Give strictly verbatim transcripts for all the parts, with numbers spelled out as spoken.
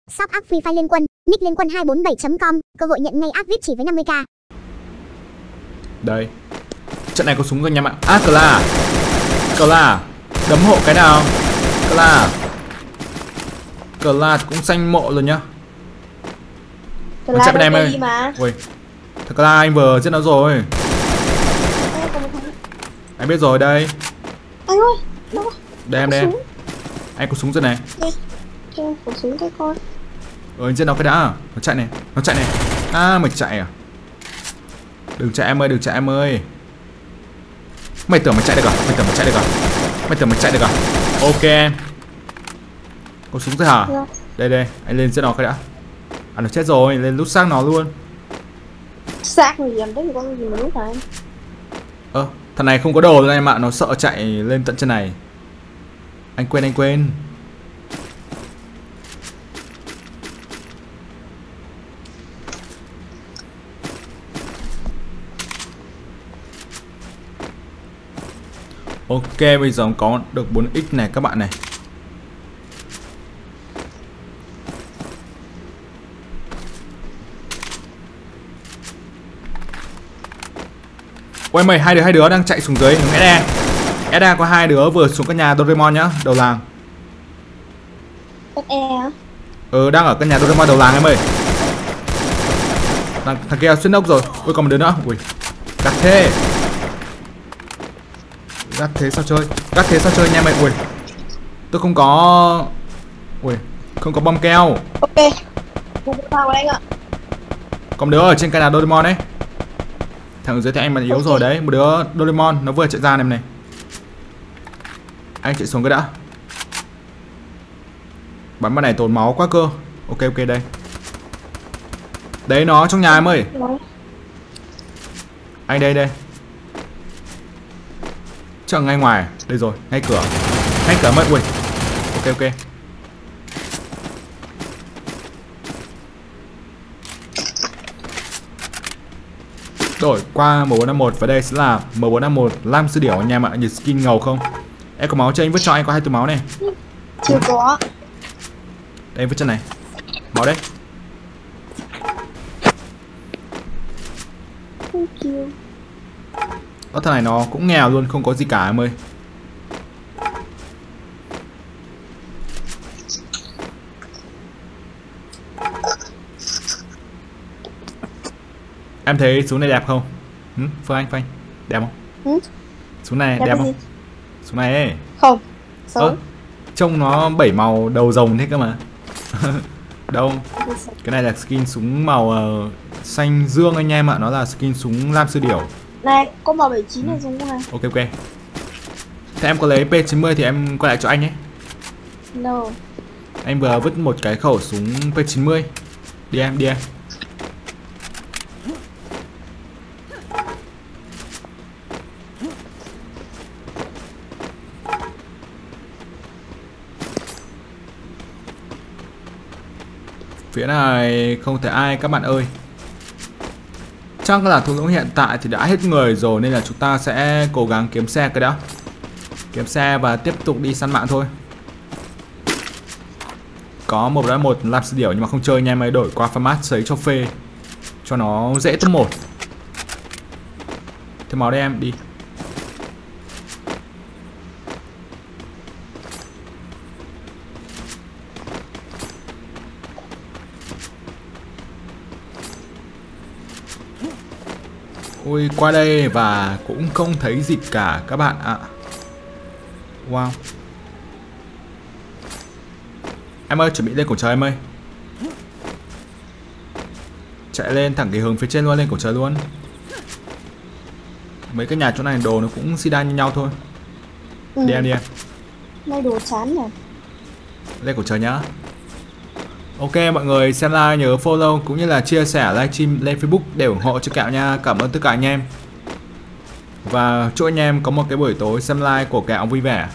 Shop app Free Fire Liên Quân, nick liên quân hai bốn bảy chấm com, cơ hội nhận ngay app vê i pê chỉ với năm mươi k. Đây. Trận này có súng rồi nha bạn. À, Cla. Cla. Đấm hộ cái nào. Cla. Cla cũng xanh mộ rồi nhá. Nó chạy bên em ơi. Ui. Thật Cla anh vừa giết nó rồi. Anh biết rồi đây. Anh ơi. Đây em đây. Anh có súng rồi này. Cho em có súng cái coi. Ừ, anh giết nó cái đã. Nó chạy này. Nó chạy này. À, mày chạy à? Đừng chạy em ơi, đừng chạy em ơi. Mày tưởng mày chạy được à? Mày tưởng mày chạy được à? Mày tưởng mày chạy được à? Ok em. Có súng rồi hả? Dạ. Đây đây, anh lên giết nó cái đã. À, nó chết rồi, lên lút xác nó luôn. Xác gì làm đấy, con gì mà lút này. Ơ, thằng này không có đồ rồi em ạ, nó sợ chạy lên tận chân này. Anh quên, anh quên. Ok, bây giờ có được bốn x này các bạn này. Ôi mày, hai đứa hai đứa đang chạy xuống dưới hướng ét a. ét a có hai đứa vừa xuống căn nhà Doraemon nhá, đầu làng. ét e á? Ừ, đang ở căn nhà Doraemon đầu làng em ơi. Thằng, thằng kia xuyên ốc rồi. Ui, còn một đứa nữa. Ui, gắt thế. Gắt thế sao chơi? Gắt thế sao chơi nha mày? Ui, tôi không có. Ui, không có bom keo. Ok. Một vào anh ạ. Còn đứa ở trên căn nhà Doraemon đấy. Thằng dưới thì anh mà yếu okay rồi đấy. Một đứa Doraemon nó vừa chạy ra này này. Anh chạy xuống cái đã. Bắn bên này tốn máu quá cơ. Ok ok đây. Đấy nó trong nhà em ơi. Đấy. Anh đây đây. Chắc ngay ngoài. Đây rồi, ngay cửa. Ngay cửa mất. Ui. Ok ok. Đổi qua M bốn năm một và đây sẽ là M bốn năm một Lam Sư Điểu anh em ạ. Nhìn skin ngầu không? Em có máu cho anh vứt cho, anh có hai túi máu này. Chưa có. Đây em vứt chân này. Máu đấy. Thank you. Ở thằng này nó cũng nghèo luôn, không có gì cả em ơi. Em thấy súng này đẹp không? Ừ, Phương Anh, Phương Anh, đẹp không? Ừ? Súng này đẹp, Đẹp không? gì? Súng này ấy. Không. Xấu. Ơ, trông nó bảy màu đầu rồng thế cơ mà. Đâu? Cái này là skin súng màu uh, xanh dương anh em ạ, nó là skin súng Lam Sư Điểu. Này, có màu bảy chín này dùng không này? Ok ok. Thế em có lấy P chín mươi thì em quay lại cho anh nhé. No. Anh vừa vứt một cái khẩu súng P chín mươi. Đi em, đi em. Phía này không thấy ai các bạn ơi. Chắc là thung lũng hiện tại thì đã hết người rồi, nên là chúng ta sẽ cố gắng kiếm xe cái đã. Kiếm xe và tiếp tục đi săn mạng thôi. Có một đã một Lam Sư Điểu nhưng mà không chơi nha em ơi, đổi qua format sấy cho phê cho nó dễ top một. Thêm máu đây em, đi. Ui, qua đây và cũng không thấy gì cả các bạn ạ. Wow. Em ơi, chuẩn bị lên cổ trời em ơi. Chạy lên thẳng cái hướng phía trên luôn, lên cổ trời luôn. Mấy cái nhà chỗ này đồ nó cũng si đa như nhau thôi. Ừ. Đi em, đi em. Này đồ chán nhỉ. Lên cổ trời nhá. Ok mọi người xem like nhớ follow cũng như là chia sẻ livestream lên Facebook để ủng hộ cho Kẹo nha. Cảm ơn tất cả anh em. Và chúc anh em có một cái buổi tối xem live của Kẹo vui vẻ.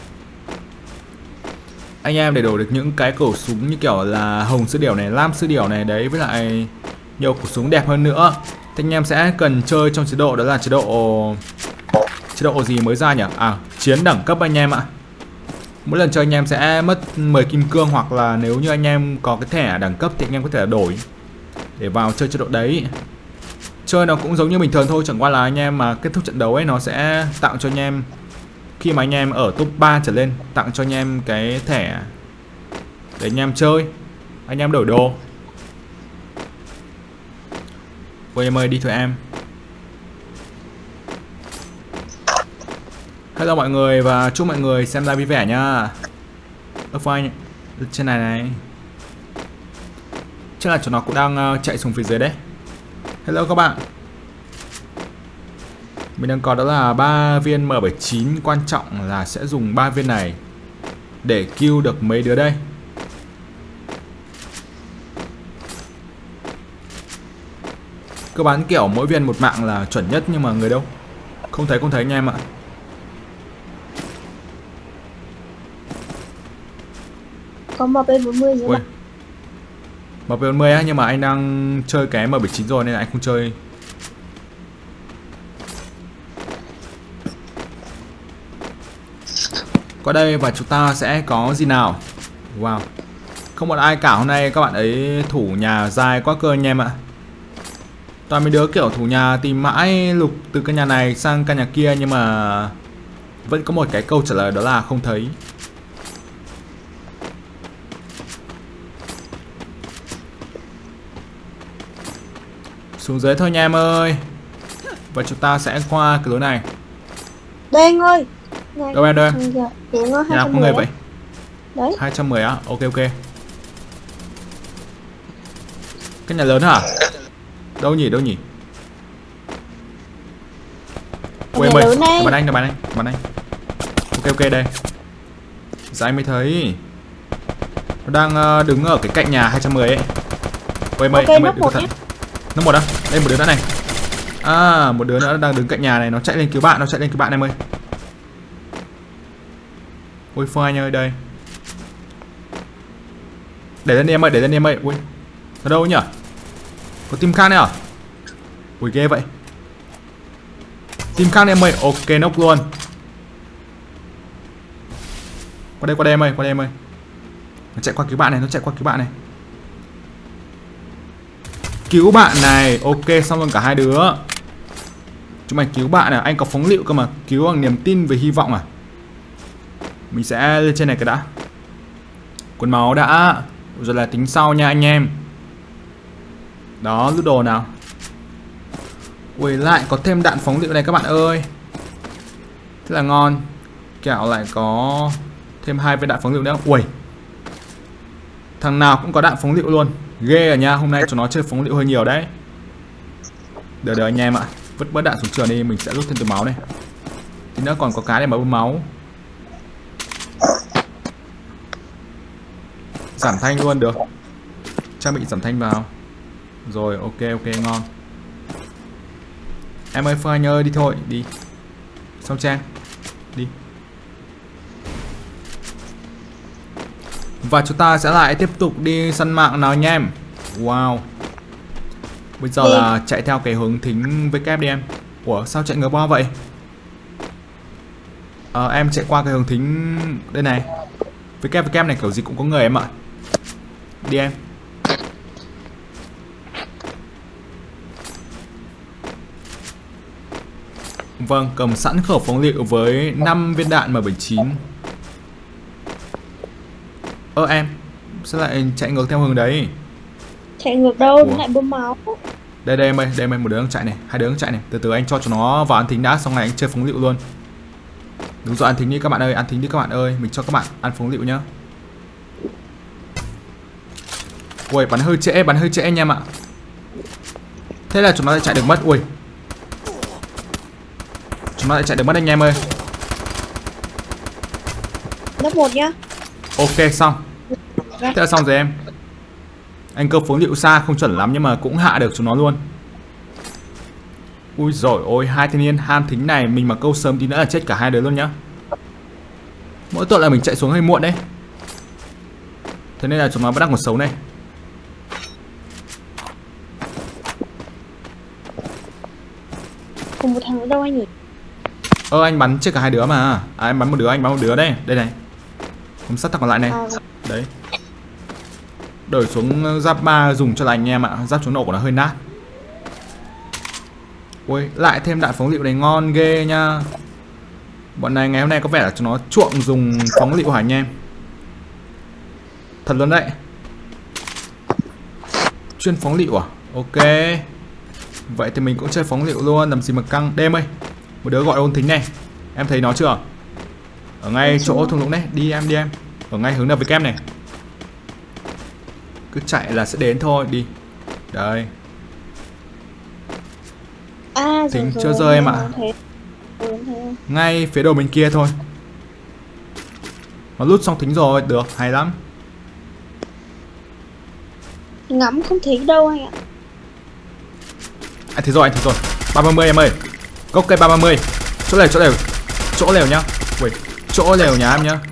Anh em để đổi được những cái khẩu súng như kiểu là Hồng Sư Điểu này, Lam Sư Điểu này đấy, với lại nhiều khẩu súng đẹp hơn nữa, thì anh em sẽ cần chơi trong chế độ đó là chế độ chế độ gì mới ra nhỉ? À, chiến đẳng cấp anh em ạ. Mỗi lần chơi anh em sẽ mất mười kim cương, hoặc là nếu như anh em có cái thẻ đẳng cấp thì anh em có thể đổi để vào chơi chế độ đấy. Chơi nó cũng giống như bình thường thôi, chẳng qua là anh em mà kết thúc trận đấu ấy nó sẽ tặng cho anh em, khi mà anh em ở top ba trở lên, tặng cho anh em cái thẻ để anh em chơi, anh em đổi đồ. Ôi em ơi đi thôi em. Hello mọi người và chúc mọi người xem live vui vẻ nhá. Ơ phanh trên này này. Chắc là chúng nó cũng đang uh, chạy xuống phía dưới đấy. Hello các bạn. Mình đang có đó là ba viên M bảy chín, quan trọng là sẽ dùng ba viên này để kill được mấy đứa đây. Cơ bản kiểu mỗi viên một mạng là chuẩn nhất, nhưng mà người đâu? Không thấy không thấy anh em ạ. Có M P bốn mươi nữa mà. M P bốn mươi á, nhưng mà anh đang chơi cái M bảy chín rồi nên là anh không chơi. Qua đây và chúng ta sẽ có gì nào? Wow, không một ai cả. Hôm nay các bạn ấy thủ nhà dài quá cơ anh em ạ. Toàn mấy đứa kiểu thủ nhà tìm mãi lục từ căn nhà này sang căn nhà kia, nhưng mà vẫn có một cái câu trả lời đó là không thấy. Xuống dưới thôi nha em ơi. Và chúng ta sẽ qua cái lối này. Đây anh ơi. Này. Đâu em đâu em? Nhà nào có người vậy? Đấy. hai trăm mười á, ok ok. Cái nhà lớn hả? Đâu nhỉ, đâu nhỉ? Quên ơi, bắn anh, bắn anh, bắn anh. Ok ok đây. Dạ anh mới thấy. Nó đang uh, đứng ở cái cạnh nhà hai trăm mười ấy. Quên ơi, okay, nóc một nhé. Nó một á, đây một đứa nữa này. À, một đứa nữa đang đứng cạnh nhà này, nó chạy lên cứu bạn, nó chạy lên cứu bạn em ơi. Ôi phơi anh ơi đây. Để lên đi em ơi, để lên đi em ơi. Ui, ở đâu nhỉ? Có team khác này à? Ui ghê vậy. Team khác này em ơi, ok nốc luôn. Qua đây, qua đây em ơi, qua đây em ơi. Nó chạy qua cứu bạn này, nó chạy qua cứu bạn này. Cứu bạn này, ok xong luôn cả hai đứa. Chúng mày cứu bạn à, anh có phóng lựu cơ mà. Cứu bằng niềm tin về hy vọng à. Mình sẽ lên trên này cái đã. Quần máu đã. Rồi là tính sau nha anh em. Đó, lút đồ nào. Ui, lại có thêm đạn phóng lựu này các bạn ơi. Thế là ngon. Kẹo lại có thêm hai viên đạn phóng lựu nữa. Ui, thằng nào cũng có đạn phóng lựu luôn. Ghê à nha, hôm nay chúng nó chơi phóng lựu hơi nhiều đấy. Đợi đợi anh em ạ. Vứt bớt đạn xuống trường đi, mình sẽ rút thêm từ máu này. Tí nữa còn có cái để mà bơm máu. Giảm thanh luôn được. Trang bị giảm thanh vào. Rồi ok ok ngon. Em ơi Phương Anh ơi đi thôi, đi. Xong Trang. Đi. Và chúng ta sẽ lại tiếp tục đi săn mạng nào anh em. Wow. Bây giờ đi. Là chạy theo cái hướng thính với kép đi em. Ủa sao chạy ngược qua vậy? Ờ em chạy qua cái hướng thính đây này. Với kép với kép này kiểu gì cũng có người em ạ. Đi em. Vâng, cầm sẵn khẩu phóng lựu với năm viên đạn M bảy chín. Ơ em, sao lại chạy ngược theo hướng đấy? Chạy ngược đâu, nó lại bơm máu. Đây đây em ơi, đây em ơi, một đứa đang chạy này, hai đứa đang chạy này. Từ từ anh cho chúng nó vào ăn thính đã, xong này anh chơi phóng lựu luôn. Đúng rồi, ăn thính đi các bạn ơi, ăn thính đi các bạn ơi. Mình cho các bạn ăn phóng lựu nhá. Ui, bắn hơi trễ, bắn hơi trễ anh em ạ. Thế là chúng nó lại chạy được mất, ui. Chúng nó lại chạy được mất anh em ơi. Lớp một nhá. Ok xong. Thế là xong rồi em. Anh cơ phóng lựu xa không chuẩn lắm nhưng mà cũng hạ được chúng nó luôn. Ui rồi ôi, hai thanh niên ham thính này mình mà câu sớm tí nữa là chết cả hai đứa luôn nhá. Mỗi tội là mình chạy xuống hơi muộn đấy. Thế nên là chúng nó vẫn đang còn sống này. Cùng một thằng ở đâu anh nhỉ? Ơ anh bắn chết cả hai đứa mà. À em bắn một đứa, anh bắn một đứa đây. Đây này. Bấm sát thằng còn lại này. À, Đấy. Đổi xuống giáp ba dùng cho là anh em ạ. Giáp chống nổ của nó hơi nát. Ui, lại thêm đạn phóng lựu này ngon ghê nha. Bọn này ngày hôm nay có vẻ là chúng nó chuộng dùng phóng lựu hả anh em. Thật luôn đấy. Chuyên phóng lựu à? Ok. Vậy thì mình cũng chơi phóng lựu luôn. Làm gì mà căng. Đêm ơi, một đứa gọi ôn thính này. Em thấy nó chưa? Ở ngay chỗ thung lũng đấy. Đi em, đi em. Ở ngay hướng nào với kem này. Cứ chạy là sẽ đến thôi. Đi. Đây. À, Tính chưa rơi em ạ. Ngay phía đầu bên kia thôi. Nó lút xong thính rồi. Được, hay lắm. Ngắm không thấy đâu anh ạ. Anh thấy rồi, anh thấy rồi. ba ba mươi em ơi. Gốc cây ba ba mươi. Chỗ lều, chỗ lều. Chỗ lều nhá. Ui, chỗ lều nhà em nhá.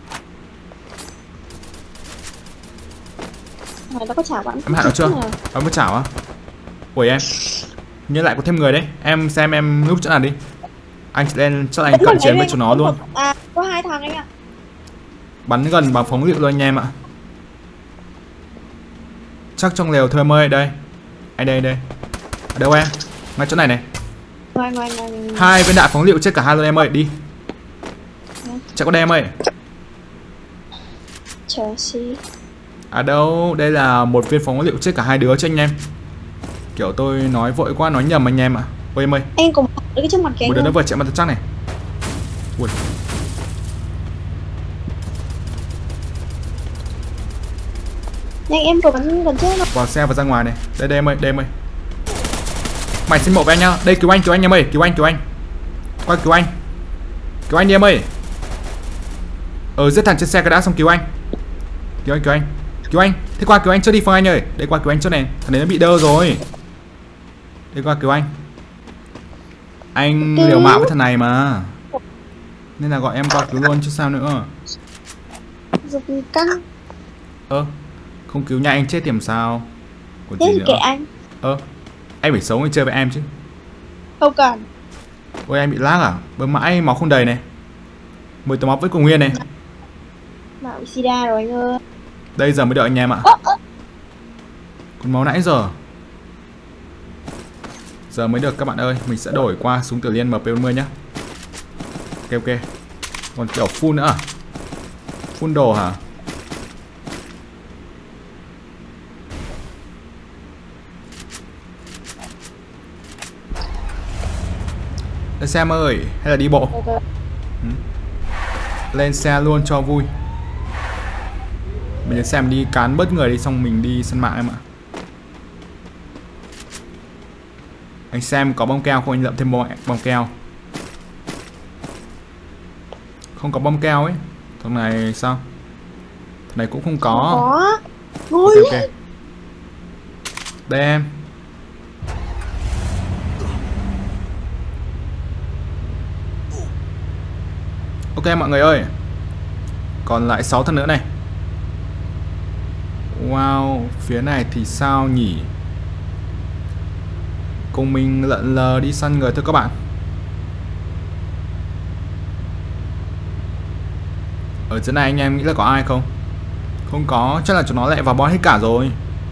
Này nó có chảo bạn. Em hạ nó chưa? Em có chảo á? Ui em. Nhớ lại có thêm người đấy. Em xem em núp chỗ nào đi. Anh sẽ lên chắc là anh cận chiến với chúng nó luôn. À, có hai thằng anh ạ. Bắn gần bằng phóng lựu luôn anh em ạ. Chắc trong lều thôi em ơi. Đây. Anh đây, đây. Ở đâu em? Ngay chỗ này này. Ngoài, ngoài, ngoài. Hai viên đạn phóng lựu chết cả hai luôn em ơi. Đi. Chạy con đây em ơi. Chờ xí. À đâu, đây là một viên phóng lựu chết cả hai đứa cho anh em. Kiểu tôi nói vội quá, nói nhầm anh em ạ. Ôi em ơi. Anh cùng cái trước mặt kìa. Một đứa nó vừa chạy mặt chắc này. Ui. Nhanh em vừa bắn gần trước rồi. Vào xe và ra ngoài này. Đây đây em ơi, đây em ơi. Mày xin mộ với anh nhá. Đây cứu anh, cứu anh em ơi, cứu anh, cứu anh. Qua cứu anh. Cứu anh đi em ơi. Ờ giết thằng trên xe cái đã xong cứu anh. Cứu anh, cứu anh. Cứu anh. Thế qua cứu anh trước đi Phương Anh ơi. Đây qua cứu anh trước này. Thằng đấy nó bị đơ rồi. Đây qua cứu anh. Anh liều mạng với thằng này mà. Nên là gọi em qua cứu luôn chứ sao nữa. Dục căng. Ơ, không cứu nhà anh chết thì làm sao? Còn Thế gì thì nữa? kệ anh. Ơ, anh phải sống anh chơi với em chứ. Không cần. Ôi anh bị lag à? Bơm mãi máu không đầy này. Mười tấm máu vẫn còn nguyên này. Bảo bị sida rồi anh ơi. Đây giờ mới đợi anh em ạ. Còn máu nãy giờ. Giờ mới được các bạn ơi. Mình sẽ đổi qua súng Tiểu Liên M P bốn mươi nhá. Ok ok. Còn kiểu full nữa à? Full đồ hả? Lên xe em ơi. Hay là đi bộ? Okay. Ừ. Lên xe luôn cho vui. Mình lên xe mình đi cán bớt người đi. Xong mình đi sân mạng em ạ. Anh xem có bom keo không, anh lượm thêm bom, bom keo. Không có bom keo ấy. Thằng này sao? Thằng này cũng không có. Có. Ngồi. Ok, ok. Đây em. Ok mọi người ơi. Còn lại sáu thằng nữa này. Wow, phía này thì sao nhỉ? Cùng mình lận lờ đi săn người thôi các bạn. Ở dưới này anh em nghĩ là có ai không? Không có, chắc là chúng nó lại vào bo hết cả rồi.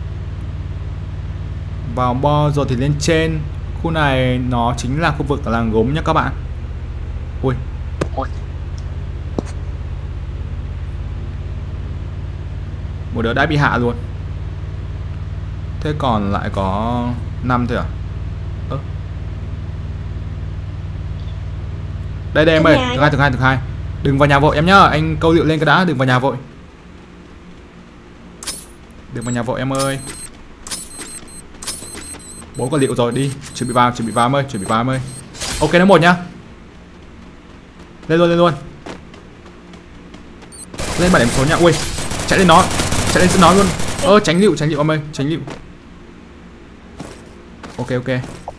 Vào bo rồi thì lên trên. Khu này nó chính là khu vực làng gốm nhá các bạn. Ui. Một đứa đã bị hạ luôn. Thế còn lại có năm thôi à? Ơ. Đây đây em ơi, thứ hai thứ hai thứ hai. Đừng vào nhà vội em nhá, anh câu lựu lên cái đã, đừng vào nhà vội. Đừng vào nhà vội em ơi. Bố có lựu rồi, đi, chuẩn bị vào, chuẩn bị vào em ơi, chuẩn bị vào em ơi. Ok nó một nhá. Lên luôn, lên luôn. Lên bản điểm số nhá. Ui, chạy lên nó. Chạy lên dẫn nó luôn. Ơ tránh lựu, tránh lựu em ơi, tránh lựu. Ok ok.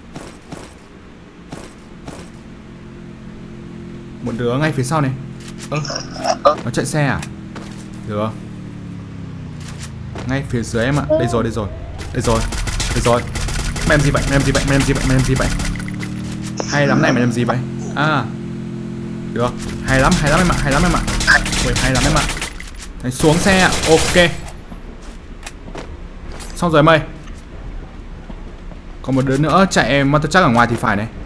Một đứa ngay phía sau này. Ơ, nó chạy xe à? Được. Ngay phía dưới em ạ. Đây rồi, đây rồi. Đây rồi. Đây rồi. Mày làm gì vậy? Mày làm gì vậy? Mày làm gì vậy? Mày làm gì vậy? Hay lắm này, mày làm gì vậy? À. Được. Hay lắm, hay lắm em ạ, hay lắm em ạ. Ui, hay lắm em ạ. Đấy, xuống xe ạ. Ok. Xong rồi em ơi. Còn một đứa nữa chạy mà tôi chắc ở ngoài thì phải này.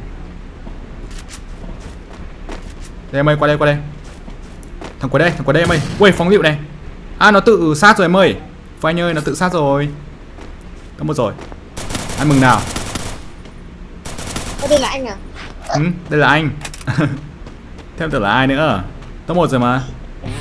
Đây em ơi, qua đây, qua đây. Thằng qua đây, thằng qua đây em ơi. Ui, phóng lựu này. À, nó tự sát rồi em ơi. Phanh anh ơi, nó tự sát rồi. Có một rồi. Ăn mừng nào. Ở đây là anh à? Ừ, đây là anh. Thêm tưởng là ai nữa. Top một rồi mà.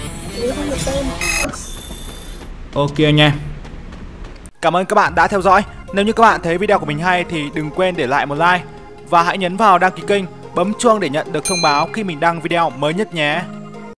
Ok anh em. Cảm ơn các bạn đã theo dõi. Nếu như các bạn thấy video của mình hay thì đừng quên để lại một like. Và hãy nhấn vào đăng ký kênh, bấm chuông để nhận được thông báo khi mình đăng video mới nhất nhé.